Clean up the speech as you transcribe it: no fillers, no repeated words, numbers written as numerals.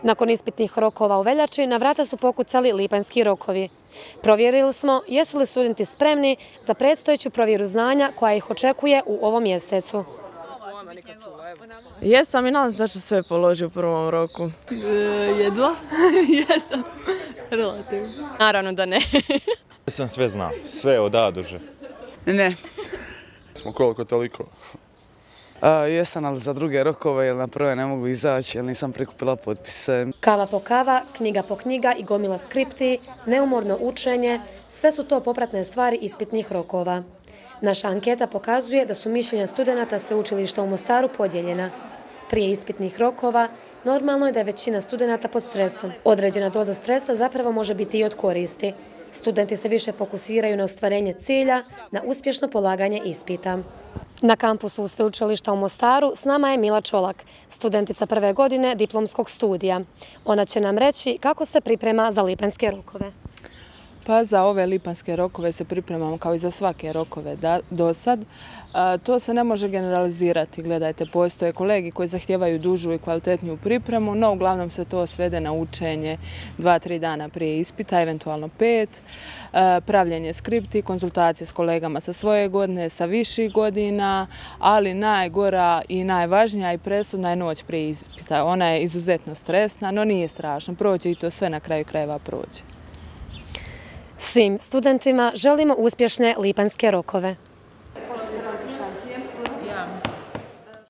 Nakon ispitnih rokova u veljači, na vrata su pokucali lipanjski rokovi. Provjerili smo jesu li studenti spremni za predstojeću provjeru znanja koja ih očekuje u ovom mjesecu. Jesam i nadam se da ću sve položiti u prvom roku. Jedva? Jesam. Relativno. Naravno da ne. Jesam sve znam, sve od A do Ž. Ne. Smo koliko toliko. Jesam, ali za druge rokove, jer na prve ne mogu izaći, jer nisam prikupila potpise. Kava po kava, knjiga po knjiga i gomila skripti, neumorno učenje, sve su to popratne stvari ispitnih rokova. Naša anketa pokazuje da su mišljenja studenata sveučilišta u Mostaru podijeljena. Prije ispitnih rokova, normalno je da je većina studenata pod stresom. Određena doza stresa zapravo može biti i od koristi. Studenti se više fokusiraju na ostvarenje cilja, na uspješno polaganje ispita. Na kampusu sveučilišta u Mostaru s nama je Mila Čolak, studentica prve godine diplomskog studija. Ona će nam reći kako se priprema za lipanjske rokove. Pa za ove lipanjske rokove se pripremamo kao i za svake rokove do sad. To se ne može generalizirati. Gledajte, postoje kolegi koji zahtijevaju dužu i kvalitetniju pripremu, no uglavnom se to svede na učenje 2-3 dana prije ispita, eventualno 5, pravljenje skripti, konzultacije s kolegama sa svoje godine, sa viših godina, ali najgora i najvažnija i presudna je noć prije ispita. Ona je izuzetno stresna, no nije strašno. Prođe i to sve na kraju krajeva prođe. Svim studentima želimo uspješne lipanjske rokove.